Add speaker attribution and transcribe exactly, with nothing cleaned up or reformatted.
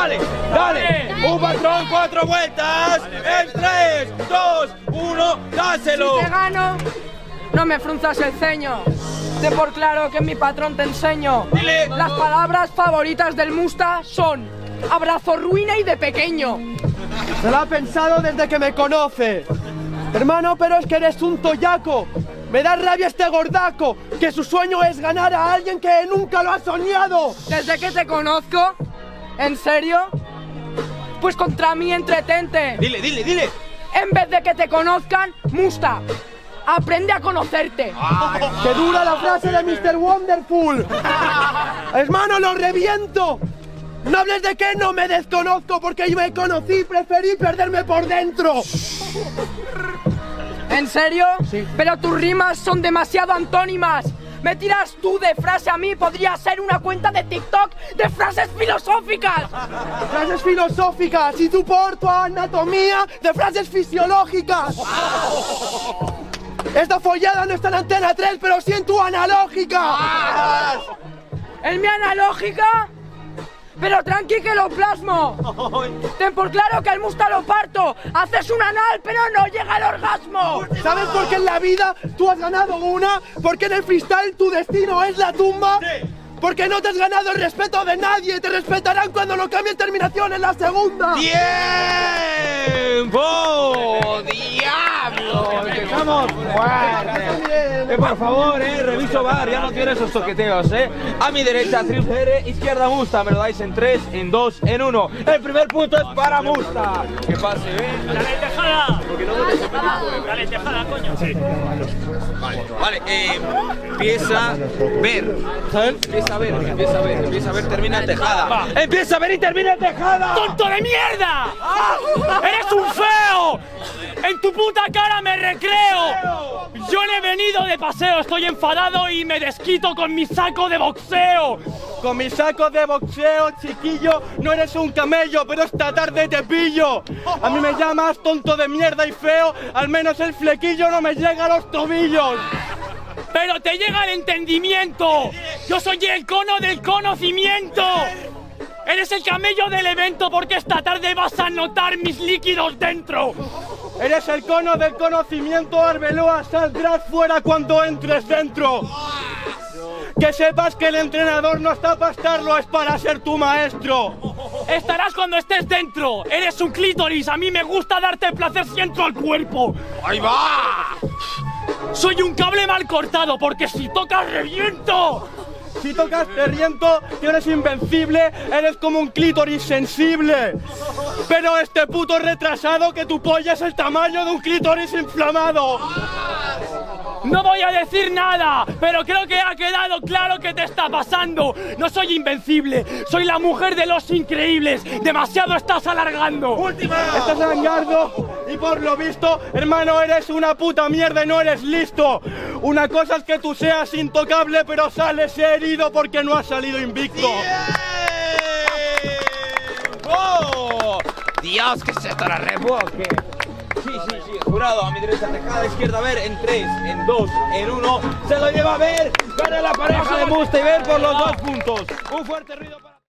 Speaker 1: dale, dale. Un patrón, cuatro vueltas. En tres, dos, uno, dáselo.
Speaker 2: Si te gano, no me frunzas el ceño. Ten por claro que mi patrón te enseño.
Speaker 1: Dile.
Speaker 2: Las palabras favoritas del Musta son abrazo, ruina y de pequeño.
Speaker 3: Se lo ha pensado desde que me conoce. Hermano, pero es que eres un toyaco. Me da rabia este gordaco, que su sueño es ganar a alguien que nunca lo ha soñado.
Speaker 2: Desde que te conozco, ¿en serio? Pues contra mí entretente.
Speaker 1: Dile, dile, dile.
Speaker 2: En vez de que te conozcan, Musta, aprende a conocerte.
Speaker 3: Ay, ¡qué dura la frase de mister Wonderful! Hermano, lo reviento. No hables de que no me desconozco, porque yo me conocí y preferí perderme por dentro.
Speaker 2: ¿En serio?
Speaker 3: Sí.
Speaker 2: Pero tus rimas son demasiado antónimas. Me tiras tú de frase a mí, podría ser una cuenta de TikTok de frases filosóficas.
Speaker 3: Frases filosóficas y tú por tu anatomía de frases fisiológicas. Esta follada no está en Antena tres, pero sí en tu analógica.
Speaker 2: ¿En mi analógica? Pero tranqui que lo plasmo. Ten por claro que al Musta lo parto. Haces un anal pero no llega al orgasmo.
Speaker 3: ¿Sabes por qué en la vida tú has ganado una? Porque en el freestyle tu destino es la tumba.
Speaker 1: Sí.
Speaker 3: Porque no te has ganado el respeto de nadie. Te respetarán cuando lo cambies terminación en la segunda.
Speaker 1: ¡Tiempo! ¡Diablo! Empezamos fuerte. Que por favor, eh, reviso bar, ya no quiero esos toqueteos, eh. A mi derecha, Triumph, izquierda Musta. Me lo dais en tres, en dos, en uno. El primer punto es para Musta. Que pase, eh.
Speaker 4: ¡Dale, tejada! ¡Dale, tejada, coño! Sí.
Speaker 1: Vale, vale, eh, empieza a ver. Empieza a ver, empieza a ver, empieza a ver, termina en tejada.
Speaker 4: Va.
Speaker 1: Empieza a ver y termina en tejada.
Speaker 4: ¡Tonto de mierda! ¡Eres un feo! ¡En tu puta cara me recreo! Yo no he venido de paseo, estoy enfadado y me desquito con mi saco de boxeo.
Speaker 3: Con mi saco de boxeo, chiquillo, no eres un camello, pero esta tarde te pillo. A mí me llamas tonto de mierda y feo, al menos el flequillo no me llega a los tobillos.
Speaker 4: ¡Pero te llega el entendimiento! ¡Yo soy el cono del conocimiento! ¡Eres el camello del evento porque esta tarde vas a notar mis líquidos dentro!
Speaker 3: Eres el cono del conocimiento, Arbeloa, saldrás fuera cuando entres dentro. Que sepas que el entrenador no está para estarlo, es para ser tu maestro.
Speaker 4: Estarás cuando estés dentro. Eres un clítoris, a mí me gusta darte placer si entro al cuerpo.
Speaker 1: ¡Ahí va!
Speaker 4: Soy un cable mal cortado porque si tocas reviento.
Speaker 3: Si tocas te riento, que eres invencible, eres como un clítoris sensible. Pero este puto retrasado que tu polla es el tamaño de un clítoris inflamado.
Speaker 4: No voy a decir nada, pero creo que ha quedado claro qué te está pasando. No soy invencible, soy la mujer de los increíbles. Demasiado estás alargando.
Speaker 1: ¡Última!
Speaker 3: Estás alargando y por lo visto, hermano, eres una puta mierda y no eres listo. Una cosa es que tú seas intocable, pero sales herido porque no has salido invicto.
Speaker 1: ¡Oh! Dios, que se te la revoque. Sí, sí, sí, jurado, a mi derecha, tejada, izquierda, a ver, en tres, en dos, en uno, se lo lleva a ver, gana la pareja de Musta y Ver por los dos puntos. Un fuerte ruido para...